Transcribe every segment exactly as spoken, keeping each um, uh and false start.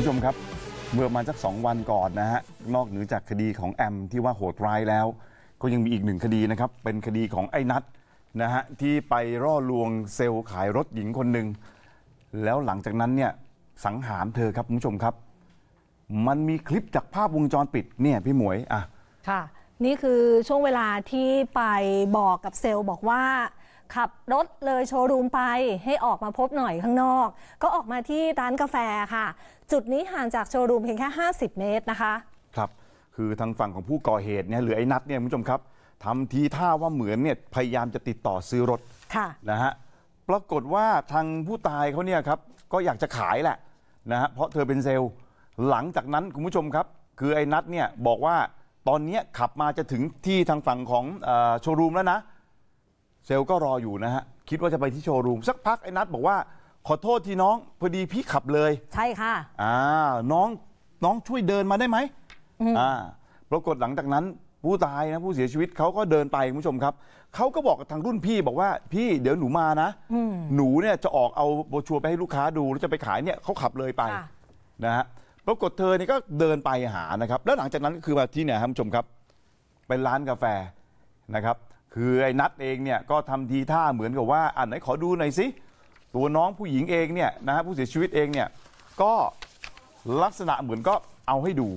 ผู้ชมครับเมื่อมาสักสองวันก่อนนะฮะนอกเหนือจากคดีของแอมที่ว่าโหดร้ายแล้วก็ยังมีอีกหนึ่งคดีนะครับเป็นคดีของไอ้นัทนะฮะที่ไปล่อลวงเซลล์ขายรถหญิงคนหนึ่งแล้วหลังจากนั้นเนี่ยสังหารเธอครับคุณผู้ชมครับมันมีคลิปจากภาพวงจรปิดเนี่ยพี่หมวยอ่ะค่ะนี่คือช่วงเวลาที่ไปบอกกับเซลล์บอกว่าขับรถเลยโชว์รูมไปให้ออกมาพบหน่อยข้างนอกก็ออกมาที่ร้านกาแฟค่ะจุดนี้ห่างจากโชว์รูมเพียงแค่ห้าสิบเมตรนะคะครับคือทางฝั่งของผู้ก่อเหตุเนี่ยหรือไอ้นัทเนี่ยคุณผู้ชมครับทำทีท่าว่าเหมือนเนี่ยพยายามจะติดต่อซื้อรถค่ะนะฮะปรากฏว่าทางผู้ตายเขาเนี่ยครับก็อยากจะขายแหละนะฮะเพราะเธอเป็นเซลล์หลังจากนั้นคุณผู้ชมครับคือไอ้นัทเนี่ยบอกว่าตอนนี้ขับมาจะถึงที่ทางฝั่งของโชว์รูมแล้วนะเซลล์ก็รออยู่นะฮะคิดว่าจะไปที่โชว์รูมสักพักไอ้นัทบอกว่าขอโทษทีน้องพอดีพี่ขับเลยใช่ค่ะอ่าน้องน้องช่วยเดินมาได้ไหมอ่าปรากฏหลังจากนั้นผู้ตายนะผู้เสียชีวิตเขาก็เดินไปคุณผู้ชมครับเขาก็บอกกับทางรุ่นพี่บอกว่าพี่เดี๋ยวหนูมานะหนูเนี่ยจะออกเอาโบรชัวร์ไปให้ลูกค้าดูแล้วจะไปขายเนี่ยเขาขับเลยไปนะฮะปรากฏเธอเนี่ยก็เดินไปหานะครับแล้วหลังจากนั้นก็คือมาที่เนี่ยครับคุณผู้ชมครับเป็นร้านกาแฟนะครับคือไอ้นัทเองเนี่ยก็ทำทีท่าเหมือนกับว่าอ่ะไหนขอดูหน่อยสิตัวน้องผู้หญิงเองเนี่ยนะฮะผู้เสียชีวิตเองเนี่ยก็ลักษณะเหมือนก็เอาให้ดู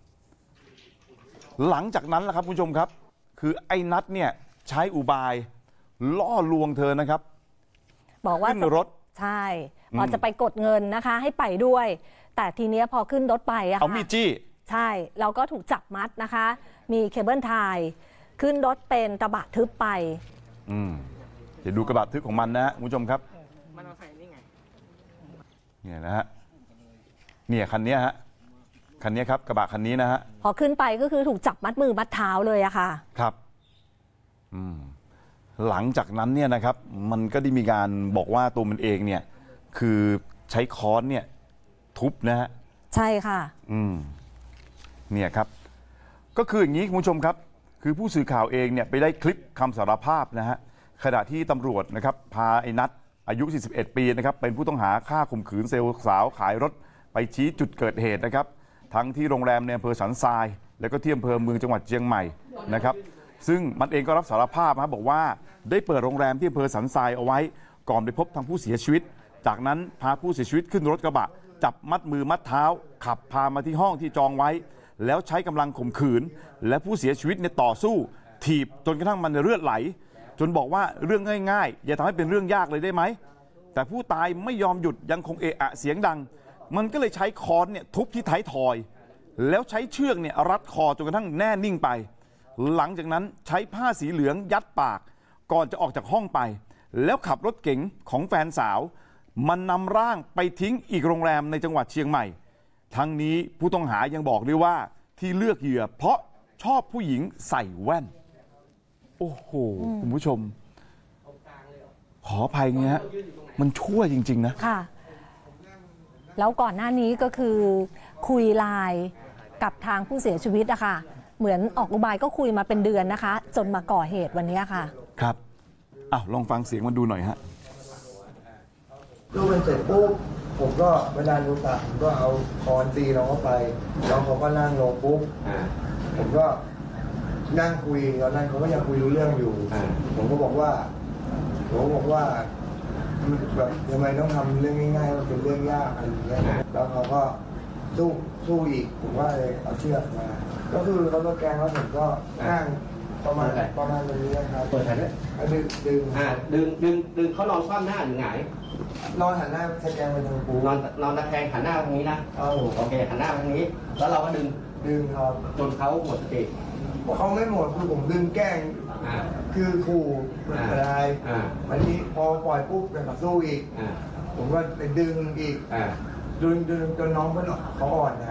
หลังจากนั้นแหละครับคุณผู้ชมครับคือไอ้นัทเนี่ยใช้อุบายล่อลวงเธอนะครับบอกว่าขึ้นรถใช่พอจะไปกดเงินนะคะให้ไปด้วยแต่ทีเนี้ยพอขึ้นรถไปอะเอามีดจี้ใช่เราก็ถูกจับมัดนะคะมีเคเบิลไทยขึ้นรถเป็นกระบะทึบไปอืมเดี๋ยวดูกระบะทึบของมันนะฮะคุณผู้ชมครับมันเอาใส่นี่ไงเนี่ยนะฮะเนี่ยคันนี้ฮะคันนี้ครับกระบะคันนี้นะฮะพอขึ้นไปก็คือถูกจับมัดมือมัดเท้าเลยอะค่ะครับอืมหลังจากนั้นเนี่ยนะครับมันก็ได้มีการบอกว่าตัวมันเองเนี่ยคือใช้ค้อนเนี่ยทุบนะฮะใช่ค่ะอืมเนี่ยครับก็คืออย่างนี้คุณผู้ชมครับคือผู้สื่อข่าวเองเนี่ยไปได้คลิปคำสารภาพนะฮะขณะที่ตำรวจนะครับพาไอ้นัทอายุสี่สิบเอ็ดปีนะครับเป็นผู้ต้องหาฆ่าข่มขืนเซลล์สาวขายรถไปชี้จุดเกิดเหตุนะครับทั้งที่โรงแรมในอำเภอสันทรายแล้วก็ที่อำเภอเมืองจังหวัดเชียงใหม่นะครับซึ่งมันเองก็รับสารภาพนะบอกว่าได้เปิดโรงแรมที่อำเภอสันทรายเอาไว้ก่อนไปพบทางผู้เสียชีวิตจากนั้นพาผู้เสียชีวิตขึ้นรถกระบะจับมัดมือมัดเท้าขับพามาที่ห้องที่จองไว้แล้วใช้กำลังข่มขืนและผู้เสียชีวิตเนี่ยต่อสู้ถีบจนกระทั่งมันเลือดไหลจนบอกว่าเรื่องง่ายๆอย่าทำให้เป็นเรื่องยากเลยได้ไหมแต่ผู้ตายไม่ยอมหยุดยังคงเอะอะเสียงดังมันก็เลยใช้ค้อนเนี่ยทุบที่ท้ายทอยแล้วใช้เชือกเนี่ยรัดคอจนกระทั่งแน่นิ่งไปหลังจากนั้นใช้ผ้าสีเหลืองยัดปากก่อนจะออกจากห้องไปแล้วขับรถเก๋งของแฟนสาวมันนำร่างไปทิ้งอีกโรงแรมในจังหวัดเชียงใหม่ทั้งนี้ผู้ต้องหายังบอกด้วยว่าที่เลือกเหยื่อเพราะชอบผู้หญิงใส่แว่นโอ้โหคุณผู้ชมขออภัยเงี้ยมันชั่วจริงๆนะค่ะแล้วก่อนหน้านี้ก็คือคุยไลน์กับทางผู้เสียชีวิตอะค่ะเหมือนออกอุบายก็คุยมาเป็นเดือนนะคะจนมาก่อเหตุวันนี้ค่ะครับอ้าวลองฟังเสียงมันดูหน่อยฮะดูมันเสร็จปุ๊บผมก็เวลาดูตาผมก็เอาคอนตีน้องเข้าไปน้องเขาก็นั่งลงปุ๊บผมก็นั่งคุยตอนนั้นเขาก็ยังคุยรู้เรื่องอยู่ผมก็บอกว่าผมบอกว่าแบบทำไมต้องทำเรื่องง่ายๆมันเป็นเรื่องยากอะไรอย่างเงี้ยแล้วเขาก็สู้สู้อีกผมว่าเลยเอาเชือกมาก็คือเขาตัวแกงแล้วผมก็นั่งประมาณประมาณนี้นะครับเปิดแขนด้วยดึงดึงอ่าดึงดึงดึงเขานอนคว่ำหน้าหรือไงนอนหันหน้าตะแคงไปทางปูนอนนอนตะแคงหันหน้าทางนี้นะโอเคหันหน้าทางนี้แล้วเราก็ดึงดึงครับจนเขาหมดสติเขาไม่หมดคือผมดึงแกล้งคือขู่อะไรวันนี้พอปล่อยปุ๊บเป็นสู้อีกผมก็ไปดึงอีกดึงดึงจนน้องเขาเขาอ่อนนะ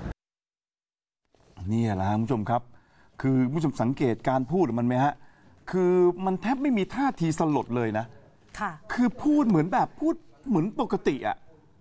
นี่แหละคุณผู้ชมครับคือผู้ชมสังเกตการพูดมันไหมฮะคือมันแทบไม่มีท่าทีสลดเลยนะค่ะคือพูดเหมือนแบบพูดเหมือนปกติอ่ะ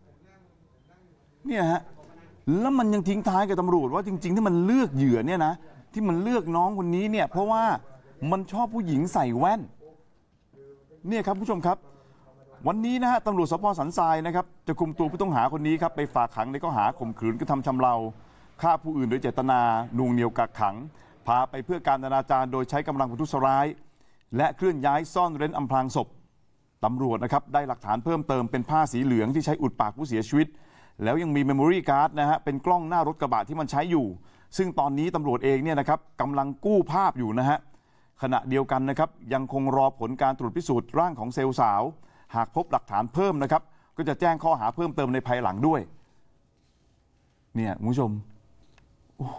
เนี่ยฮะแล้วมันยังทิ้งท้ายกับตำรวจว่าจริงๆที่มันเลือกเหยื่อเนี่ยนะที่มันเลือกน้องคนนี้เนี่ยเพราะว่ามันชอบผู้หญิงใส่แว่นเนี่ยครับผู้ชมครับวันนี้นะฮะตำรวจสภ.สันทรายนะครับจะคุมตัวผู้ต้องหาคนนี้ครับไปฝากขังในข้อหาข่มขืนกระทำชำเราฆ่าผู้อื่นโดยเจตนานูงเหนี่ยวกักขังพาไปเพื่อการอนาจารโดยใช้กำลังประทุษร้ายและเคลื่อนย้ายซ่อนเร้นอำพรางศพตำรวจนะครับได้หลักฐานเพิ่มเติมเป็นผ้าสีเหลืองที่ใช้อุดปากผู้เสียชีวิตแล้วยังมีเมมโมรี่การ์ดนะฮะเป็นกล้องหน้ารถกระบะที่มันใช้อยู่ซึ่งตอนนี้ตำรวจเองเนี่ยนะครับกำลังกู้ภาพอยู่นะฮะขณะเดียวกันนะครับยังคงรอผลการตรวจพิสูจน์ร่างของเซลล์สาวหากพบหลักฐานเพิ่มนะครับก็จะแจ้งข้อหาเพิ่มเติมในภายหลังด้วยเนี่ยคุณผู้ชมโอ้โห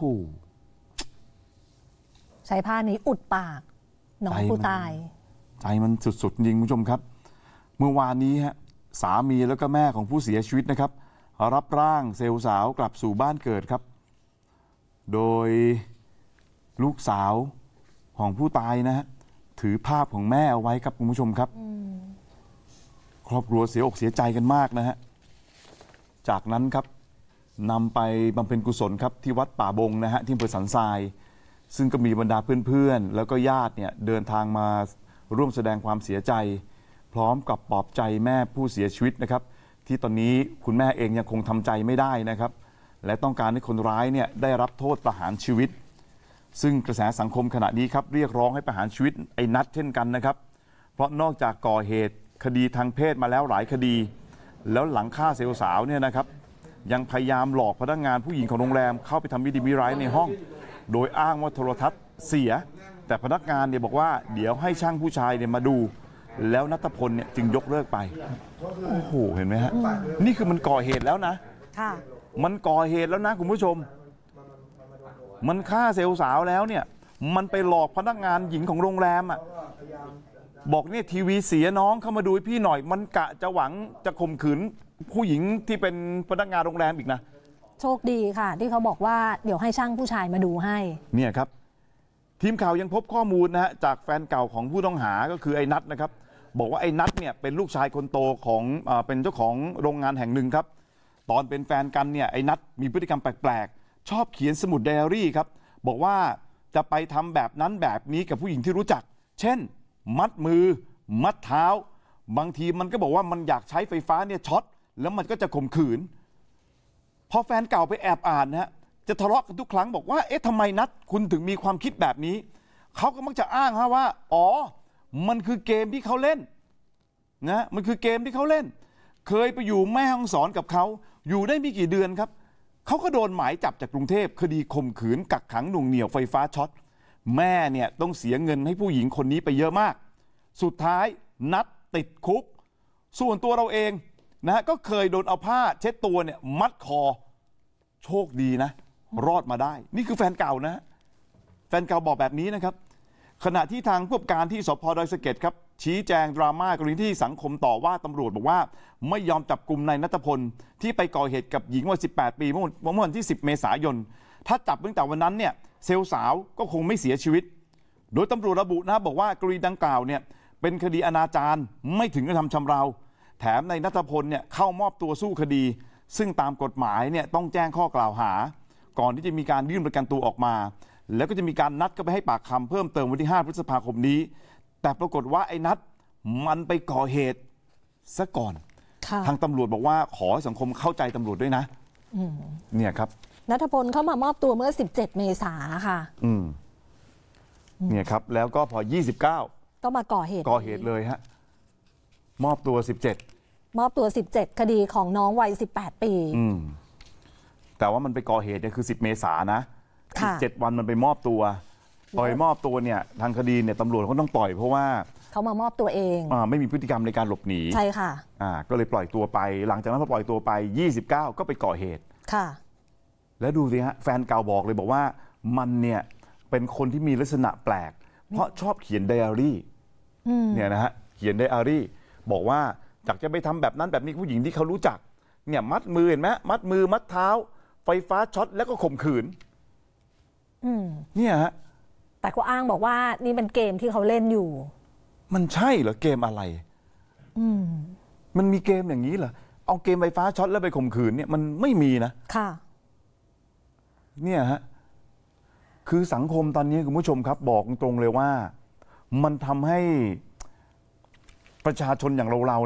ใช้ผ้านี้อุดปากน้องผู้ตายใจมันสุดๆจริงคุณผู้ชมครับเมื่อวานนี้ฮะสามีแล้วก็แม่ของผู้เสียชีวิตนะครับรับร่างเซลล์สาวกลับสู่บ้านเกิดครับโดยลูกสาวของผู้ตายนะฮะถือภาพของแม่เอาไว้ครับคุณผู้ชมครับครอบครัวเสียอกเสียใจกันมากนะฮะจากนั้นครับนำไปบำเพ็ญกุศลครับที่วัดป่าบงนะฮะที่อำเภอสันทรายซึ่งก็มีบรรดาเพื่อนๆแล้วก็ญาติเนี่ยเดินทางมาร่วมแสดงความเสียใจพร้อมกับปลอบใจแม่ผู้เสียชีวิตนะครับที่ตอนนี้คุณแม่เองยังคงทำใจไม่ได้นะครับและต้องการให้คนร้ายเนี่ยได้รับโทษประหารชีวิตซึ่งกระแสสังคมขณะนี้ครับเรียกร้องให้ประหารชีวิตไอ้นัทเช่นกันนะครับเพราะนอกจากก่อเหตุคดีทางเพศมาแล้วหลายคดีแล้วหลังฆ่าเซลล์สาวเนี่ยนะครับยังพยายามหลอกพนักงานผู้หญิงของโรงแรมเข้าไปทำมิดีมิร้ายในห้องโดยอ้างว่าโทรทัศน์เสียแต่พนักงานเนี่ยบอกว่าเดี๋ยวให้ช่างผู้ชายเนี่ยมาดูแล้วณัฐพลเนี่ยจึงยกเลิกไปโอ้โหเห็นไหมฮะนี่คือมันก่อเหตุแล้วนะค่ะมันก่อเหตุแล้วนะคุณผู้ชมมันฆ่าเซลล์สาวแล้วเนี่ยมันไปหลอกพนักงานหญิงของโรงแรมอ่ะบอกเนี่ยทีวีเสียน้องเข้ามาดูให้พี่หน่อยมันกะจะหวังจะข่มขืนผู้หญิงที่เป็นพนักงานโรงแรมอีกนะโชคดีค่ะที่เขาบอกว่าเดี๋ยวให้ช่างผู้ชายมาดูให้เนี่ยครับทีมข่าวยังพบข้อมูลนะฮะจากแฟนเก่าของผู้ต้องหาก็คือไอ้นัทนะครับบอกว่าไอ้นัทเนี่ยเป็นลูกชายคนโตของเอ่อเป็นเจ้าของโรงงานแห่งหนึ่งครับตอนเป็นแฟนกันเนี่ยไอ้นัทมีพฤติกรรมแปลกๆชอบเขียนสมุดไดอารี่ครับบอกว่าจะไปทำแบบนั้นแบบนี้กับผู้หญิงที่รู้จักเช่นมัดมือมัดเท้าบางทีมันก็บอกว่ามันอยากใช้ไฟฟ้าเนี่ยช็อตแล้วมันก็จะข่มขืนพอแฟนเก่าไปแอบอ่านนะฮะจะทะเลาะกันทุกครั้งบอกว่าเอ๊ะทำไมนัทคุณถึงมีความคิดแบบนี้เขาก็มักจะอ้างฮะว่าอ๋อมันคือเกมที่เขาเล่นนะมันคือเกมที่เขาเล่นเคยไปอยู่แม่ฮ่องสอนกับเขาอยู่ได้ไม่กี่เดือนครับเขาก็โดนหมายจับจากกรุงเทพคดีข่มขืนกักขังหน่วงเหนี่ยวไฟฟ้าช็อตแม่เนี่ยต้องเสียเงินให้ผู้หญิงคนนี้ไปเยอะมากสุดท้ายนัทติดคุกส่วนตัวเราเองนะฮะก็เคยโดนเอาผ้าเช็ดตัวเนี่ยมัดคอโชคดีนะรอดมาได้นี่คือแฟนเก่านะแฟนเก่าบอกแบบนี้นะครับขณะที่ทางผู้กำกับการที่สภ.ดอยสะเก็ดครับชี้แจงดราม่ากรณีที่สังคมต่อว่าตำรวจบอกว่าไม่ยอมจับกลุ่มนายณัฐพลที่ไปก่อเหตุกับหญิงวัยสิบแปดปีเมื่อวันที่สิบเมษายนถ้าจับตั้งแต่วันนั้นเนี่ยเซลล์สาวก็คงไม่เสียชีวิตโดยตำรวจระบุนะบอกว่ากรณีดังกล่าวเนี่ยเป็นคดีอนาจารไม่ถึงกระทำชำเราแถมนายณัฐพลเนี่ยเข้ามอบตัวสู้คดีซึ่งตามกฎหมายเนี่ยต้องแจ้งข้อกล่าวหาก่อนที่จะมีการยื่นประกันตัวออกมาแล้วก็จะมีการนัดก็ไปให้ปากคำเพิ่มเติมวันที่ห้าพฤษภาคมนี้แต่ปรากฏว่าไอ้นัดมันไปก่อเหตุซะก่อนทางตำรวจบอกว่าขอให้สังคมเข้าใจตำรวจด้วยนะเนี่ยครับณัฐพลเข้ามามอบตัวเมื่อสิบเจ็ดเมษาค่ะอืมเนี่ยครับแล้วก็พอยี่สิบเก้าก็มาก่อเหตุก่อเหตุเลยฮะมอบตัวสิบเจ็ดมอบตัวสิบเจ็ดคดีของน้องวัยสิบแปดปีอืมแต่ว่ามันไปก่อเหตุเนี่ยคือสิบเมษายนนะสิบเจ็ดวันมันไปมอบตัวปล่อยมอบตัวเนี่ยทางคดีเนี่ยตำรวจเขาต้องปล่อยเพราะว่าเขามามอบตัวเองอ่าไม่มีพฤติกรรมในการหลบหนีใช่ค่ะอ่าก็เลยปล่อยตัวไปหลังจากนั้นพอปล่อยตัวไปยี่สิบเก้าก็ไปก่อเหตุค่ะแล้วดูสิฮะแฟนเก่าบอกเลยบอกว่ามันเนี่ยเป็นคนที่มีลักษณะแปลกเพราะชอบเขียนไดอารี่เนี่ยนะฮะเขียนไดอารี่บอกว่าอยากจะไปทำแบบนั้นแบบนี้ผู้หญิงที่เขารู้จักเนี่ยมัดมือเห็นไหมมัดมือมัดเท้าไฟฟ้าช็อตแล้วก็ข่มขืนเนี่ยฮะแต่ก็อ้างบอกว่านี่เป็นเกมที่เขาเล่นอยู่มันใช่เหรอเกมอะไรอืมมันมีเกมอย่างนี้เหรอเอาเกมไฟฟ้าช็อตแล้วไปข่มขืนเนี่ยมันไม่มีนะค่ะเนี่ยฮะคือสังคมตอนนี้คุณผู้ชมครับบอกตรงเลยว่ามันทำให้ประชาชนอย่างเราเราเนี่ย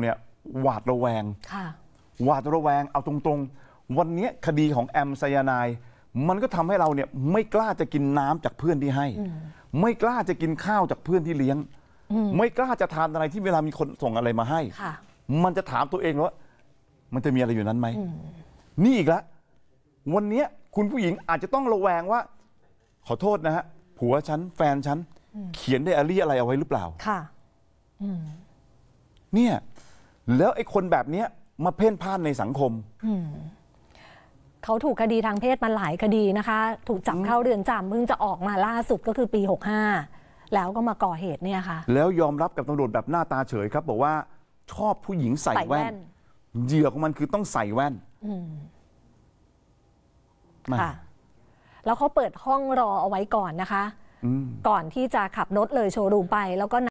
หวาดระแวงค่ะหวาดระแวงเอาตรงๆวันนี้คดีของแอมไซยาไนด์มันก็ทำให้เราเนี่ยไม่กล้าจะกินน้ำจากเพื่อนที่ให้ ไม่กล้าจะกินข้าวจากเพื่อนที่เลี้ยง ไม่กล้าจะทานอะไรที่เวลามีคนส่งอะไรมาให้ค่ะมันจะถามตัวเองว่ามันจะมีอะไรอยู่นั้นไหมนี่อีกแล้ววันนี้คุณผู้หญิงอาจจะต้องระแวงว่าขอโทษนะฮะผัวฉันแฟนฉันเขียนไดอารี่อะไรเอาไว้หรือเปล่าค่ะเนี่ยแล้วไอ้คนแบบเนี้ยมาเพ่นพ่านในสังคมเขาถูกคดีทางเพศมาหลายคดีนะคะ ถูกจับเข้าเรือนจำเพิ่งจะออกมาล่าสุดก็คือปีหกห้าแล้วก็มาก่อเหตุเนี่ยค่ะแล้วยอมรับกับตำรวจแบบหน้าตาเฉยครับบอกว่าชอบผู้หญิงใส่ใส่แว่แว่นนเหยื่อของมันคือต้องใส่แว่นมาค่ะ แล้วเขาเปิดห้องรอเอาไว้ก่อนนะคะ ก่อนที่จะขับรถเลยโชว์รูมไปแล้วก็